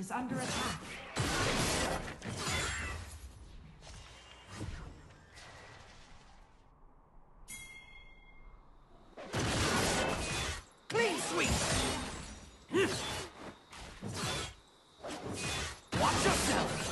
is under attack. Clean sweep! Watch yourself!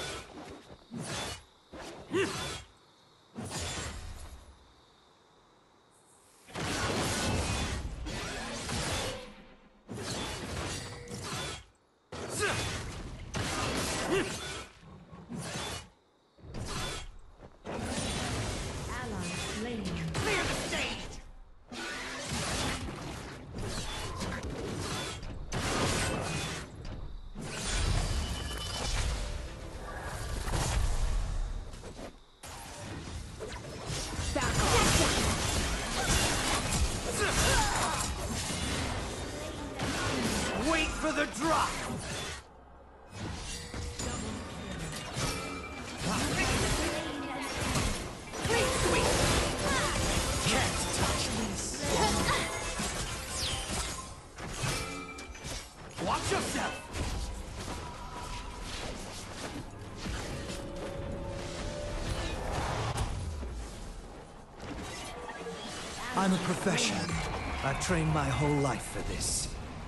Wait for the drop! Clean sweep! Can't touch this! Watch yourself! I'm a professional. I've trained my whole life for this.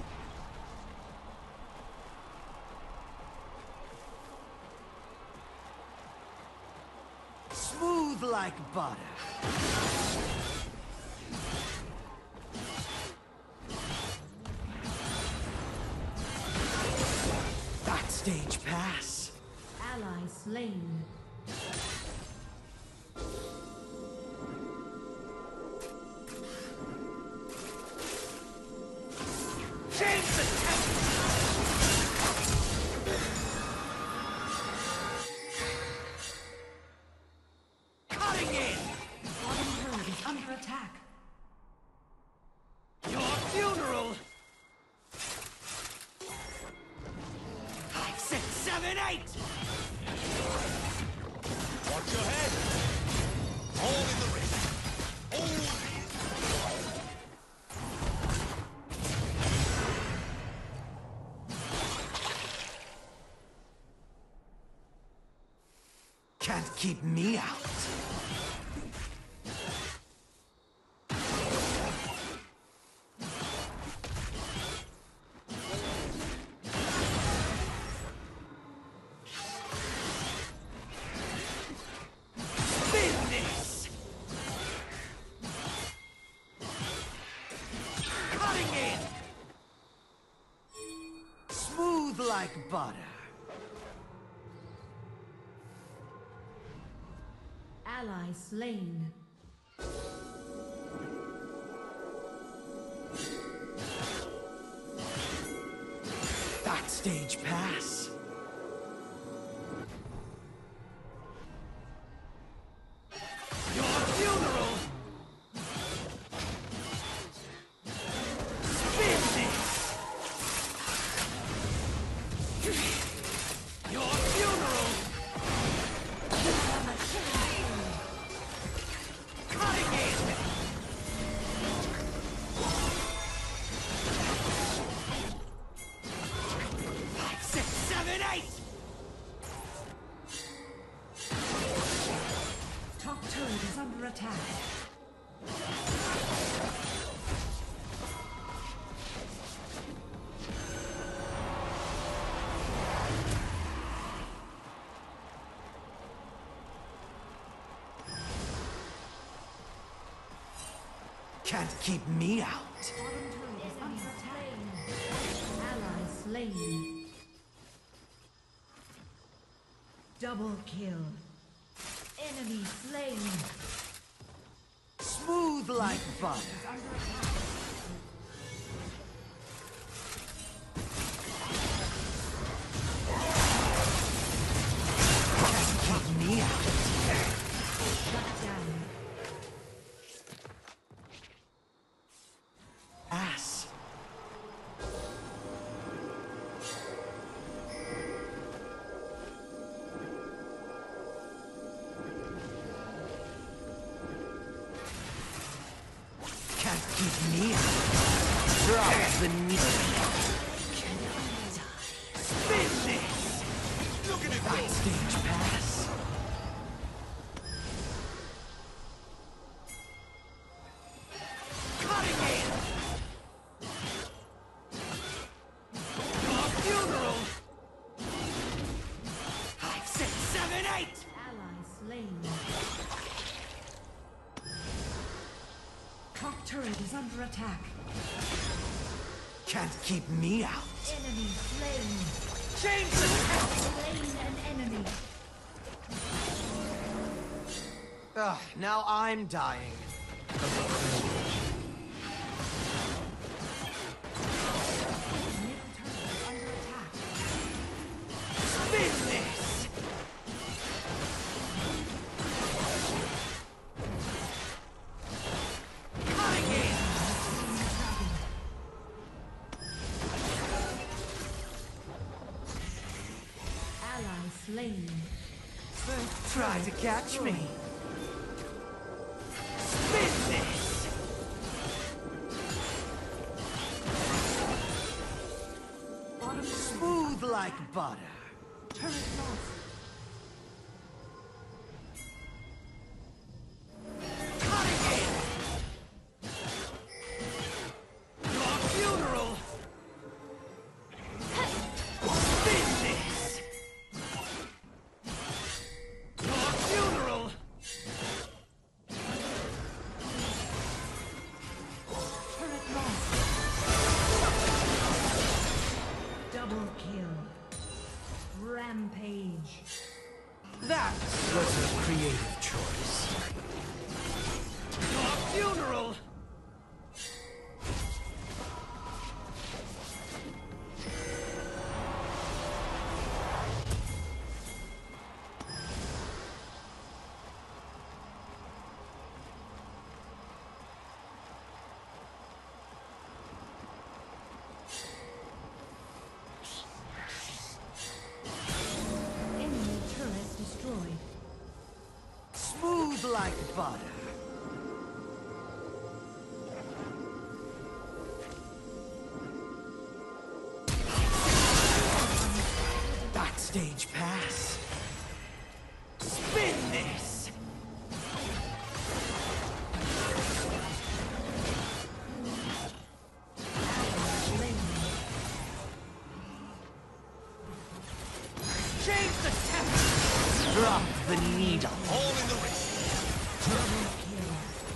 Smooth like butter. Backstage pass. Ally slain. Change the tempo! Cutting in! Bottom turret is under attack. Your funeral! 5, 6, 7, 8! Watch your head! All in the ring! All can't keep me out. Business! Cutting in! Smooth like butter. Ally slain. Backstage pass. Your funeral. Business. Your funeral. Cutting in. 5, 6, 7, 8. Top turret is under attack. Can't keep me out. Bottom turret is under attack. Ally slain. Double kill. Enemy slain. Smooth like butter. Under attack. Can't keep me out. Shut down. Ass. Can't keep me out. Drop the needle. Business. under attack. Can't keep me out. Enemy slain. Change the Slain an enemy. now I'm dying. Middle turret under attack. Business! Cutting in! Ally slain. First try to catch me. Business! Bottom Smooth like butter. turret lost. Cutting in! Your funeral! Business! Your funeral! Turret lost. Double kill. Rampage. That was a creative choice. Your funeral! Enemy turret destroyed. Smooth like butter. Backstage pass. Spin this! Slain. Change the tempo! Drop the needle. All in the wrist. Double kill.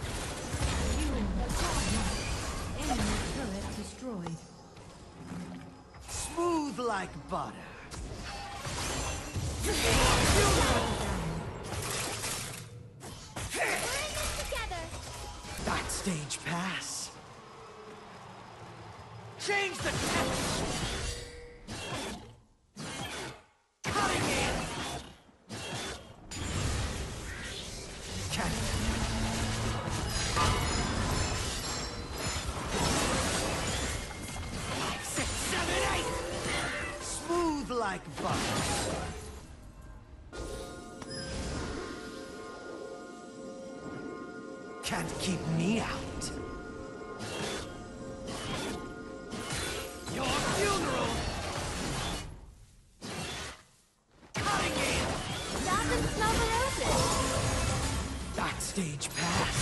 Enemy turret destroyed. Smooth like butter. Backstage pass. Change the tempo. Cutting in. Cannon. 6, 7, 8. Smooth like butter. Can't keep me out. Your funeral! Cutting in! Stop and smell the roses. Backstage pass.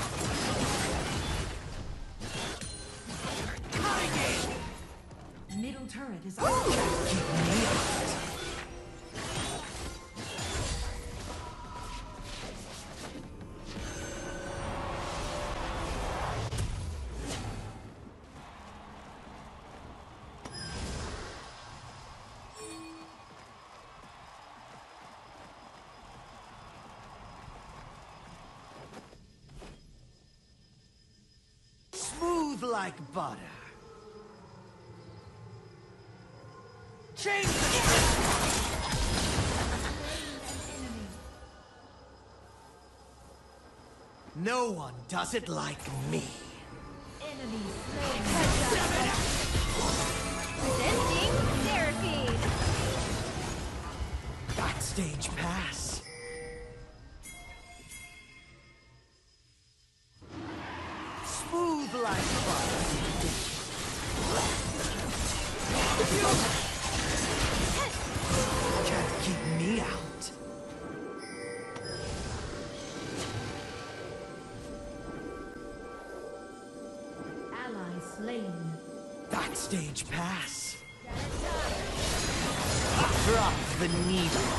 Cutting in! Middle turret is Can't keep me out. Smooth like butter. Change the No one does it like me. enemy slain. Presenting therapy. Backstage pass. Smooth like butter. Can't keep me out. Ally slain. Backstage pass. Drop the needle.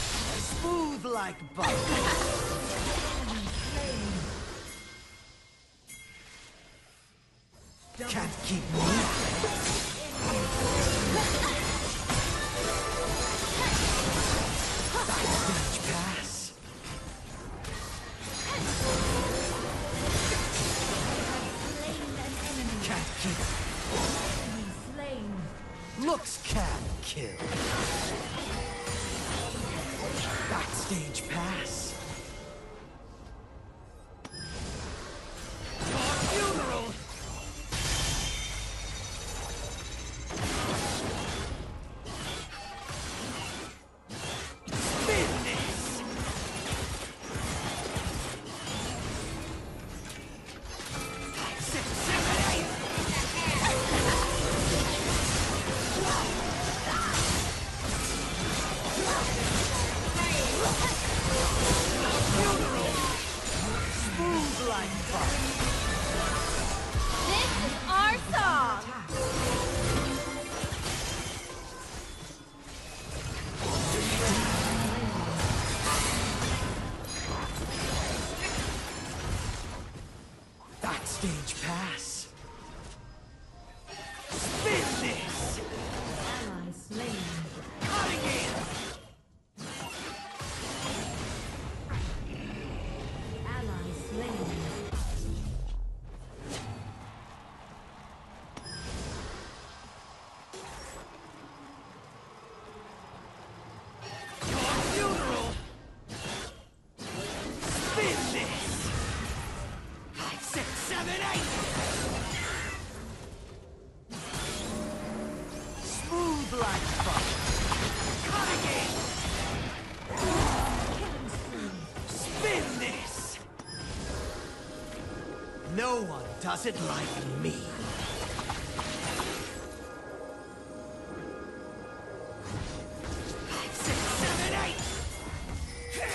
Smooth like butter. Enemy slain. Can't keep me out. Backstage pass. Slain an enemy. Can't keep. Enemy slain. Looks can kill. Backstage pass. Your funeral. Business. Six, seven, eight. Smooth like butter. This is our song. Backstage pass. Business. Ally slain. Cutting in. Ally slain. Your funeral. Business. 5, 6, 7, 8. Smooth like butter. Cutting in. Killing spree. Spin this. No one does it like me. 5, 6, 7, 8.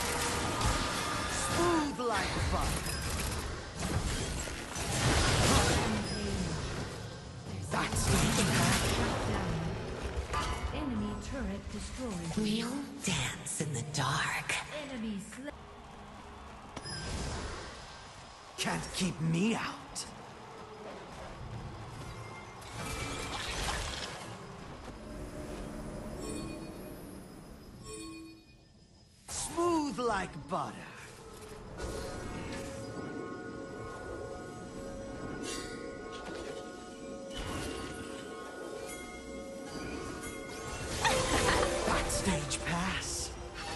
Smooth like butter. That's the Down. Enemy turret destroyed. We'll dance in the dark. Enemy slain. can't keep me out. Smooth like butter. Backstage pass.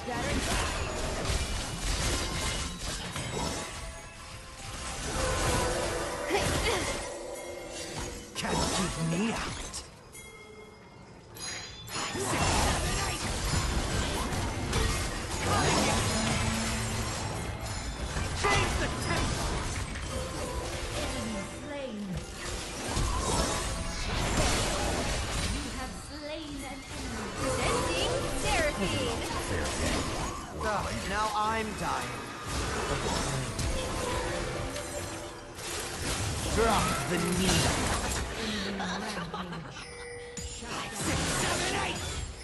Can't keep me out. 5, 6, 7, 8. Change the tempo. Enemy slain. You have slain an enemy. Presenting Seraphine. Now I'm dying. Drop the needle. Rampage. 5, 6, 7, 8.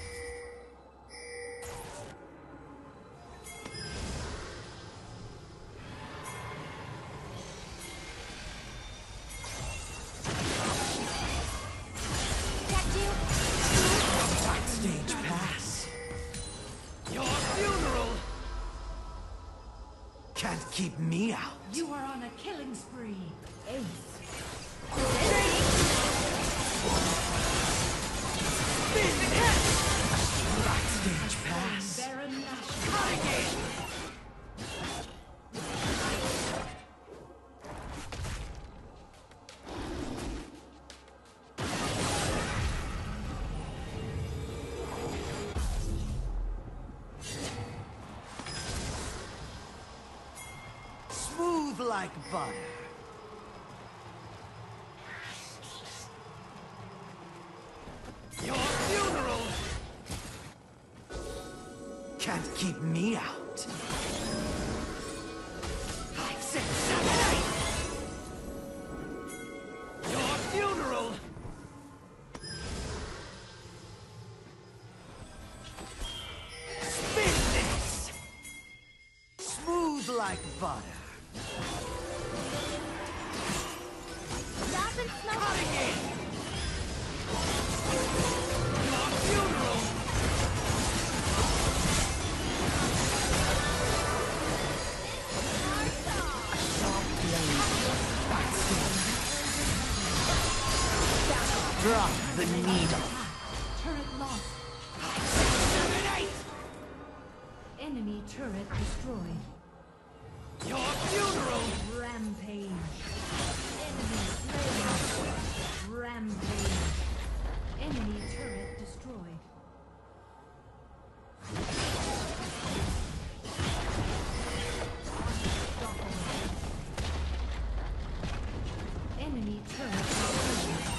Got you. Backstage pass. Your funeral can't keep me out. You are on a killing spree. Ace. Presenting Backstage pass. Baron Nashor. Smooth like butter. Your funeral can't keep me out. 5, 6, 7, 8. Your funeral. Spin this. Smooth like butter. Stop and Drop the needle. Turret lost. Enemy turret destroyed. Your funeral! Rampage. Enemy slain. Rampage. Enemy turret destroyed. Enemy turret destroyed.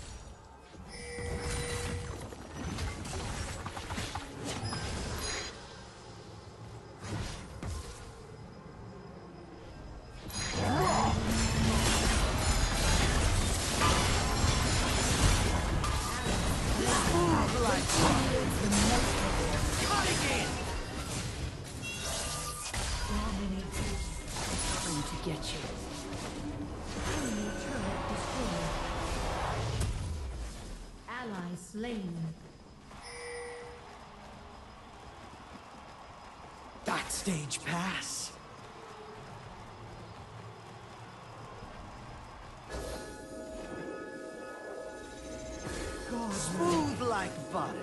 Slain. That stage pass. Smooth like butter.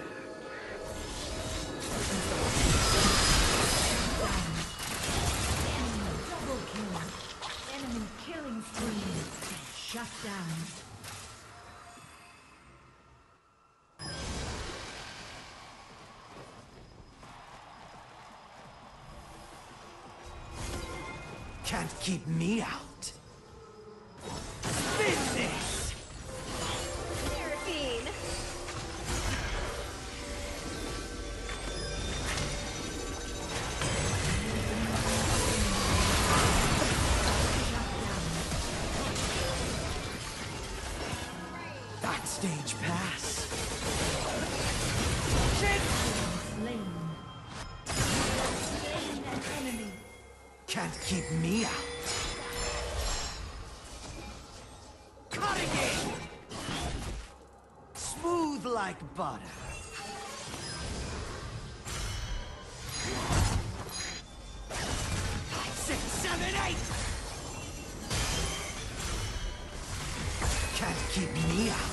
Double kill. Enemy killing spree. Shut down. Can't keep me out. Business! Seraphine. That stage pass. Slain. Slain an enemy. Can't keep me out. Cutting it! Smooth like butter. 6, 7, 8! Can't keep me out.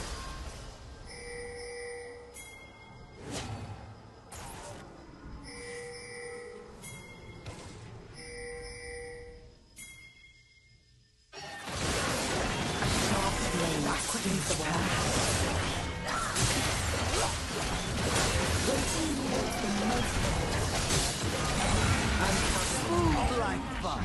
Smooth like butter.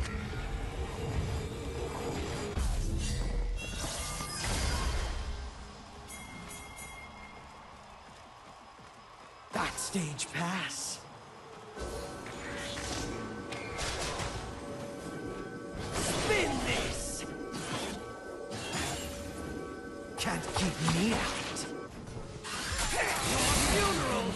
That stage pass. Spin this! Can't keep me out. Funeral!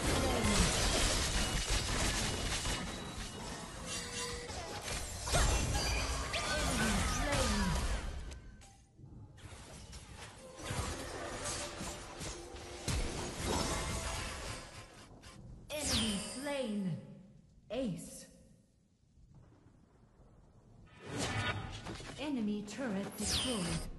Enemy slain. Ace. Enemy turret destroyed.